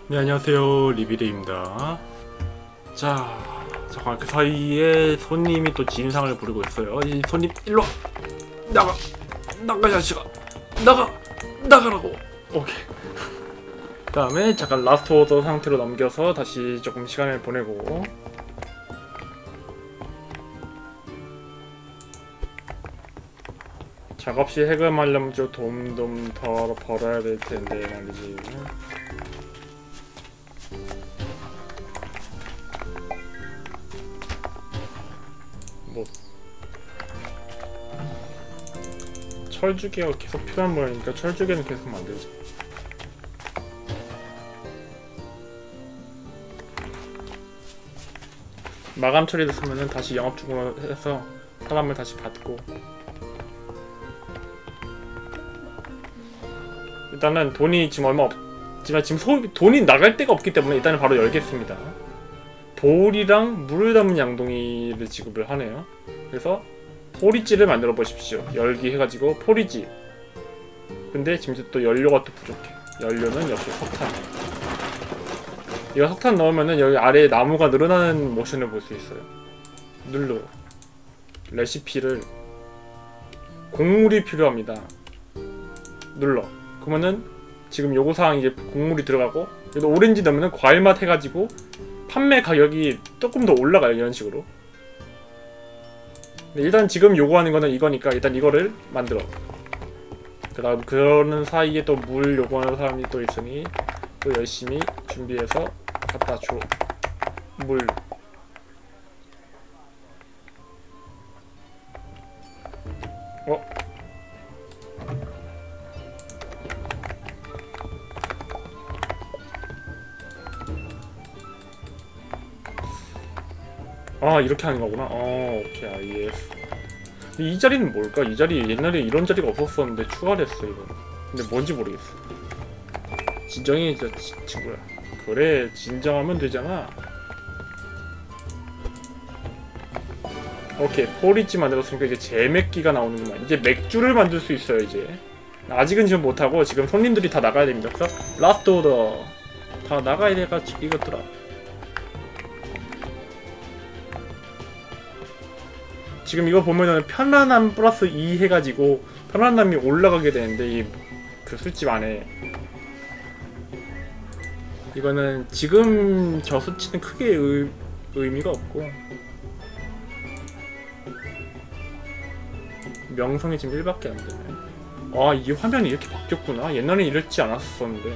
네, 안녕하세요. 리비드입니다. 자, 잠깐 그 사이에 손님이 또 진상을 부리고 있어요. 이 손님 일로 와. 나가 자식아. 나가라고. 오케이. 그 다음에 잠깐 라스트 오더 상태로 넘겨서 다시 조금 시간을 보내고, 작업 시 해금하려면 좀 돈 더 벌어야 될 텐데 말이지. 뭐 철주개가 계속 필요한 모양이니까 철주개는 계속 만들자. 마감 처리됐으면은 다시 영업 중으로 해서 사람을 다시 받고, 일단은 돈이 지금 얼마 없지만 지금 돈이 나갈 데가 없기 때문에 일단은 바로 열겠습니다. 돌이랑 물을 담은 양동이를 지급을 하네요. 그래서 포리지를 만들어 보십시오. 열기 해가지고 포리지. 근데 지금 또 연료가 또 부족해. 연료는 역시 석탄. 이거 석탄 넣으면은 여기 아래에 나무가 늘어나는 모션을 볼 수 있어요. 눌러. 레시피를. 곡물이 필요합니다. 눌러. 그러면은 지금 요구사항 이제 곡물이 들어가고, 그래도 오렌지 넣으면은 과일맛 해가지고 판매 가격이 조금 더 올라가요. 이런 식으로. 일단 지금 요구하는 거는 이거니까 일단 이거를 만들어. 그 다음 그러는 사이에 또 물 요구하는 사람이 또 있으니 또 열심히 준비해서 갖다 줘. 물. 아, 이렇게 하는 거구나. 오케이, 알겠어. 이 자리는 뭘까? 이 자리 옛날에 이런 자리가 없었었는데 추가를 했어 이거. 근데 뭔지 모르겠어. 진정해 친구야. 그래, 진정하면 되잖아. 오케이, 포리지 만들었으니까 이제 재맥기가 나오는구만. 이제 맥주를 만들 수 있어요 이제. 아직은 지금 못하고 지금 손님들이 다 나가야 됩니다. 그래서 라스트 오더 다 나가야 돼가지고 이것들아. 지금 이거 보면은 편안함 플러스 2 해가지고 편안함이 올라가게 되는데, 이 그 술집 안에 이거는 지금 저 수치는 크게 의미가 없고, 명성이 지금 1밖에 안 되네. 아, 이 화면이 이렇게 바뀌었구나. 옛날엔 이랬지 않았었는데.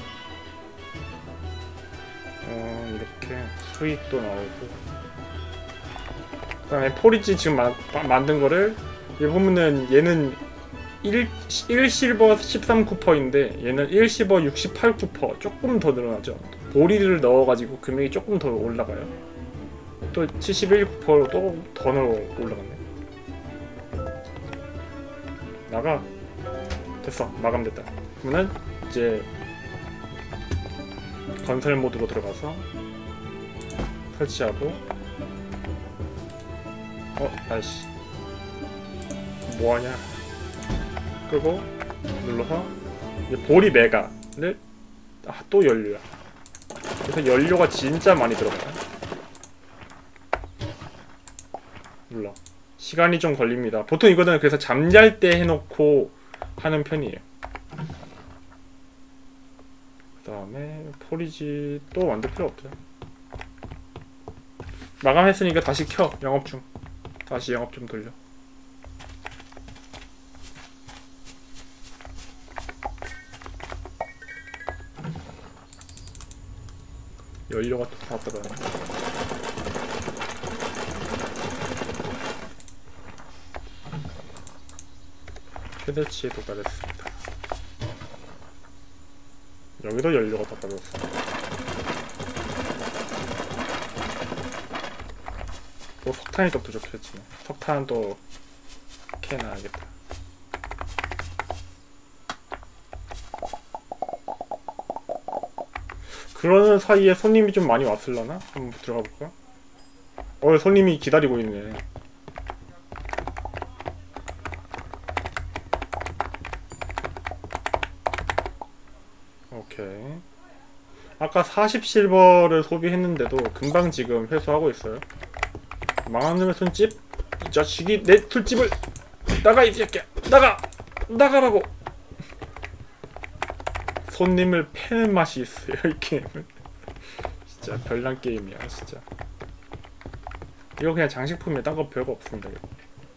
이렇게 수익도 나오고, 그 다음에 포리지 지금 만든 거를, 여기 보면은 얘는 1실버 13쿠퍼인데 얘는 1실버 68쿠퍼, 조금 더 늘어나죠. 보리를 넣어가지고 금액이 조금 더 올라가요. 또 71쿠퍼로 또 더 올라갔네. 나가. 됐어, 마감됐다. 그러면은 이제 건설 모드로 들어가서 설치하고, 아이씨, 뭐하냐. 끄고 눌러서 이제 보리 메가를, 또 연료야. 그래서 연료가 진짜 많이 들어가요. 눌러. 시간이 좀 걸립니다. 보통 이거는 그래서 잠잘 때 해놓고 하는 편이에요. 그 다음에 포리지 또 만들 필요 없죠. 마감했으니까 다시 켜. 영업 중. 다시 영업 좀 돌려. 연료가 또 다 들어가네. 최대치에 도달했습니다. 여기도 연료가 다 떨어졌어. 또 석탄이 또 부족했지. 석탄 또 캐놔야겠다. 그러는 사이에 손님이 좀 많이 왔을라나? 한번 들어가 볼까? 손님이 기다리고 있네. 오케이. 아까 40실버를 소비했는데도 금방 지금 회수하고 있어요. 망한 놈의 손집? 이 자식이 내 술집을 나가 이 새끼야 나가라고. 손님을 패는 맛이 있어요 이 게임은. 진짜 별난 게임이야 진짜. 이거 그냥 장식품이야. 딴 거 별거 없습니다. 이거.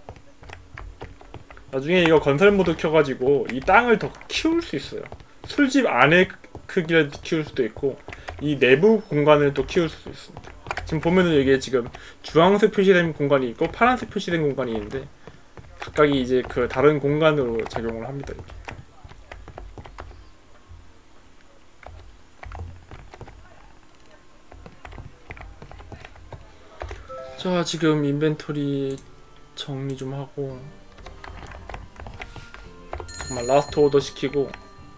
나중에 이거 건설 모드 켜가지고 이 땅을 더 키울 수 있어요. 술집 안에 크기를 키울 수도 있고 이 내부 공간을 또 키울 수도 있습니다. 지금 보면은 이게 지금 주황색 표시된 공간이 있고 파란색 표시된 공간이 있는데 각각이 이제 그 다른 공간으로 작용을 합니다. 이렇게. 자, 지금 인벤토리 정리 좀 하고 정말 라스트 오더 시키고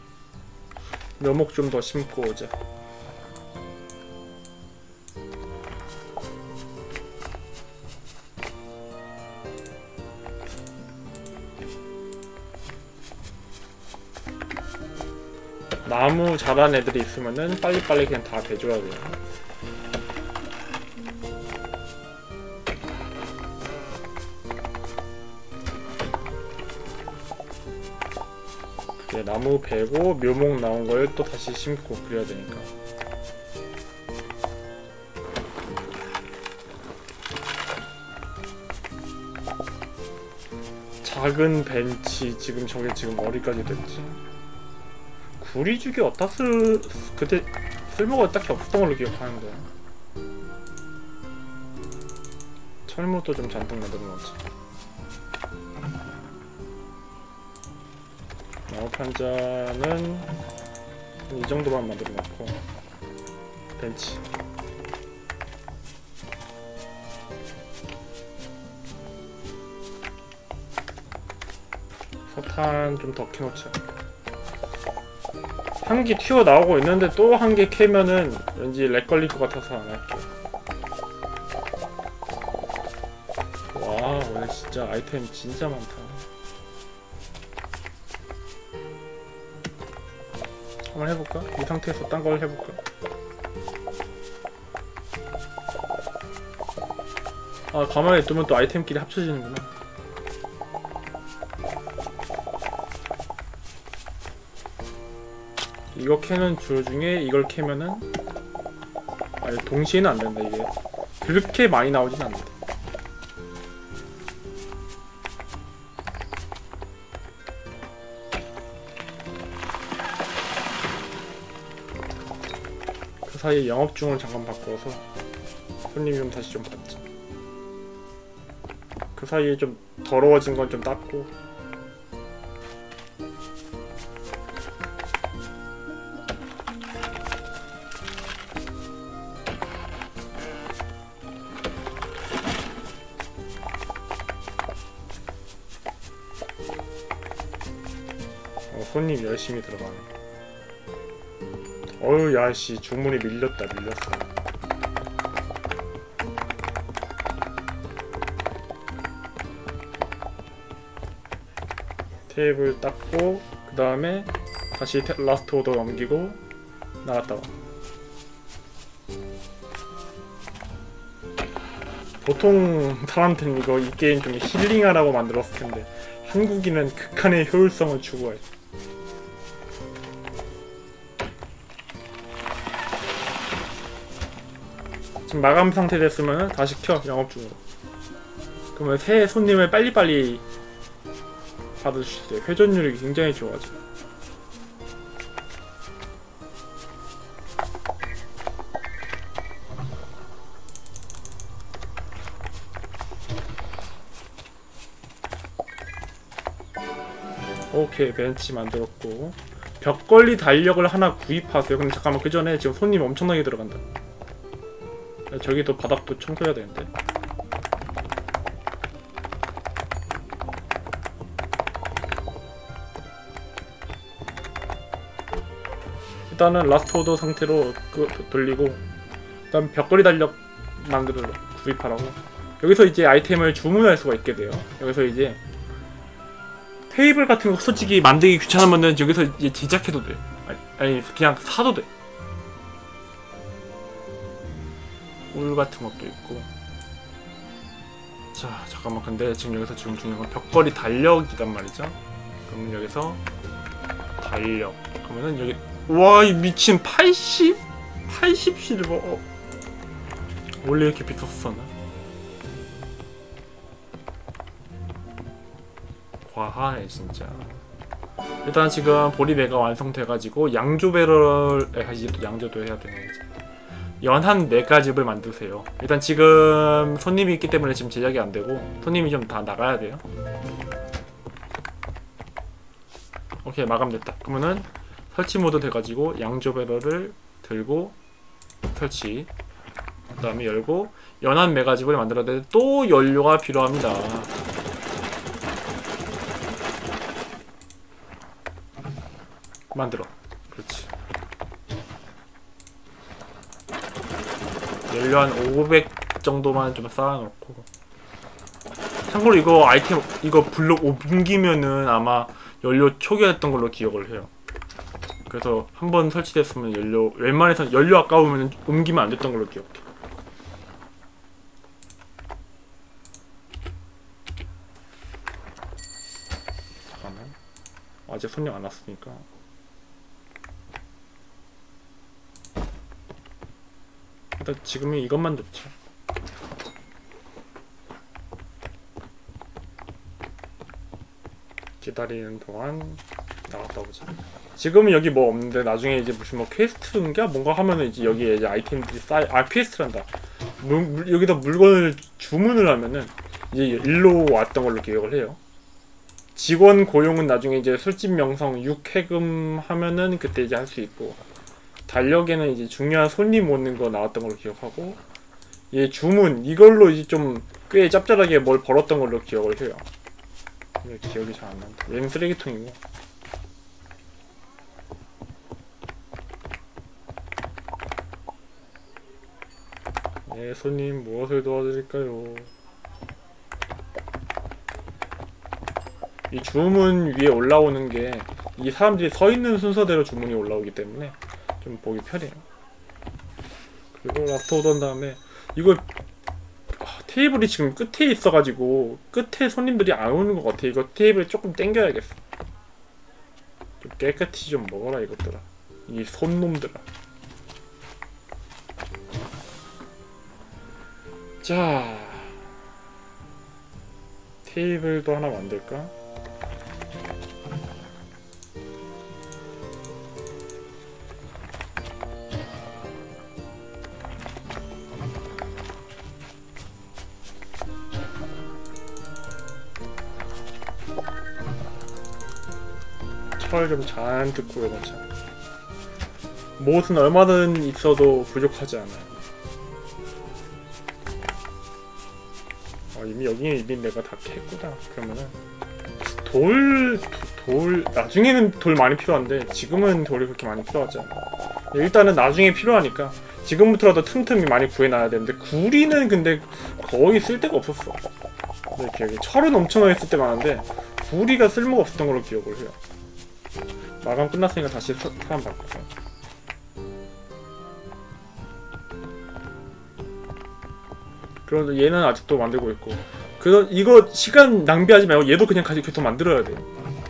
묘목 좀 더 심고 오자. 나무 자란 애들이 있으면은 빨리빨리 그냥 다 대줘야 돼요. 나무 베고 묘목 나온 걸 또 다시 심고 그래야 되니까. 작은 벤치 지금 저게 지금 어디까지 됐지? 구리죽이 어디다 그때 쓸모가 딱히 없었던 걸로 기억하는데. 철물도 좀 잔뜩 만들어 놓지. 나무판자는 이 정도만 만들어 놓고 벤치 석탄 좀 더 캐놓자. 한 개 튀어나오고 있는데 또 한 개 캐면은 왠지 렉 걸릴 것 같아서 안 할게. 와, 오늘 진짜 아이템 진짜 많다. 한번 해볼까? 이 상태에서 딴 걸 해볼까? 아, 가만히 두면 또 아이템끼리 합쳐지는구나. 이거 캐는 줄 중에 이걸 캐면은 아니 동시에는 안 된다. 이게 그렇게 많이 나오진 않는다. 그 사이에 영업 중을 잠깐 바꿔서 손님 좀 다시 좀 받자. 그 사이에 좀 더러워진 건 좀 닦고. 손님 열심히 들어가네. 어휴, 야씨, 주문이 밀렸어. 테이블 닦고 그 다음에 다시 라스트 오더 넘기고 나갔다 와. 보통 사람들은 이거 이 게임 좀 힐링하라고 만들었을 텐데 한국인은 극한의 효율성을 추구해. 지금 마감 상태 됐으면 다시 켜, 영업 중으로. 그러면 새 손님을 빨리빨리 받을 수 있어요. 회전율이 굉장히 좋아져. 오케이, 벤치 만들었고 벽걸리 달력을 하나 구입하세요. 근데 잠깐만, 그 전에 지금 손님 엄청나게 들어간다. 저기도 바닥도 청소해야 되는데. 일단은 라스트 오더 상태로 돌리고 그다음 벽걸이 달력 만들어 구입하라고. 여기서 이제 아이템을 주문할 수가 있게 돼요. 여기서 이제 테이블 같은 거 솔직히 만들기 귀찮으면은 여기서 이제 제작해도 돼. 아니 그냥 사도 돼. 울 같은 것도 있고. 자 잠깐만, 근데 지금 여기서 지금 중요한 건 벽걸이 달력이단 말이죠. 그러면 여기서 달력 그러면은 여기, 와 이 미친 80 실버. 원래 이렇게 비쌌었나? 과하네 진짜. 일단 지금 보리배가 완성돼가지고 양조배럴, 이제 또 양조도 해야 되네. 이제 연한 4가집을 만드세요. 일단 지금 손님이 있기 때문에 지금 제작이 안 되고, 손님이 좀 다 나가야 돼요. 오케이, 마감됐다. 그러면은 설치 모드 돼가지고 양조배럴을 들고 설치, 그 다음에 열고 연한 4가집을 만들어야 되는데 또 연료가 필요합니다. 만들어. 그렇지. 연료 한 500 정도만 좀 쌓아놓고. 참고로 이거 아이템, 이거 블록 옮기면은 아마 연료 초기화했던 걸로 기억을 해요. 그래서 한번 설치됐으면 연료, 웬만해서 연료 아까우면 옮기면 안 됐던 걸로 기억해. 잠깐만. 아직 손님 안 왔으니까. 일단 지금은 이것만 넣자. 기다리는 동안 나갔다 오자. 지금은 여기 뭐 없는데 나중에 이제 무슨 뭐 퀘스트인가 뭔가 하면은 이제 여기에 이제 아이템들이 쌓여, 퀘스트란다. 여기다 물건을 주문을 하면은 이제 일로 왔던 걸로 기억을 해요. 직원 고용은 나중에 이제 술집 명성 6회금 하면은 그때 이제 할 수 있고, 달력에는 이제 중요한 손님 오는 거 나왔던 걸로 기억하고, 얘 주문 이걸로 이제 좀 꽤 짭짤하게 뭘 벌었던 걸로 기억을 해요. 기억이 잘 안 난다. 얘는 쓰레기통이고. 네, 손님 무엇을 도와드릴까요? 이 주문 위에 올라오는 게 이 사람들이 서 있는 순서대로 주문이 올라오기 때문에 좀 보기 편해요. 그리고 라스트 오던 다음에 이거 테이블이 지금 끝에 있어가지고 끝에 손님들이 안 오는 것 같아. 이거 테이블 조금 당겨야겠어. 좀 깨끗이 좀 먹어라 이것들아, 이 손놈들아. 자, 테이블도 하나 만들까? 철 좀 잔뜩 구해놓자. 못은 얼마든 있어도 부족하지 않아요. 이미 내가 다 캤구나. 그러면은 돌 나중에는 돌 많이 필요한데 지금은 돌이 그렇게 많이 필요하지 않아. 일단은 나중에 필요하니까 지금부터라도 틈틈이 많이 구해놔야 되는데, 구리는 근데 거의 쓸 데가 없었어. 내 기억에 철은 엄청나게 쓸 때가 많은데 구리가 쓸모가 없었던 걸로 기억을 해요. 마감 끝났으니까 다시 사람 바꾸자. 그런데 얘는 아직도 만들고 있고, 이거 시간 낭비하지 말고 얘도 그냥 계속 만들어야 돼요.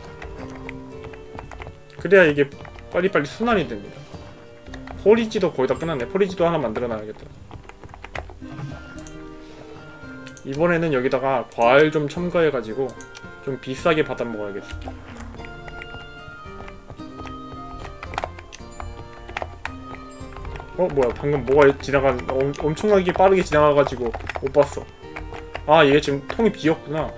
그래야 이게 빨리빨리 순환이 됩니다. 포리지도 거의 다 끝났네. 포리지도 하나 만들어 놔야겠다. 이번에는 여기다가 과일 좀 첨가해가지고 좀 비싸게 받아 먹어야겠어. 뭐야, 방금 뭐가 엄청나게 빠르게 지나가가지고 못 봤어. 아, 얘 지금 통이 비었구나.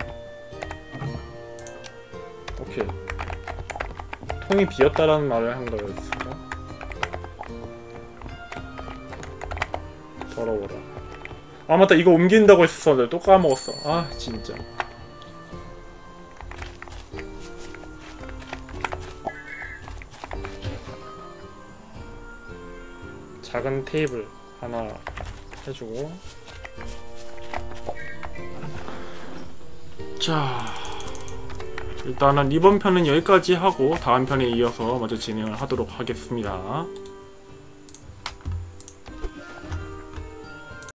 오케이, 통이 비었다라는 말을 한 거였을까? 더러워라. 아 맞다, 이거 옮긴다고 했었는데 또 까먹었어. 아 진짜. 작은 테이블 하나 해주고. 자, 일단은 이번 편은 여기까지 하고 다음 편에 이어서 먼저 진행을 하도록 하겠습니다.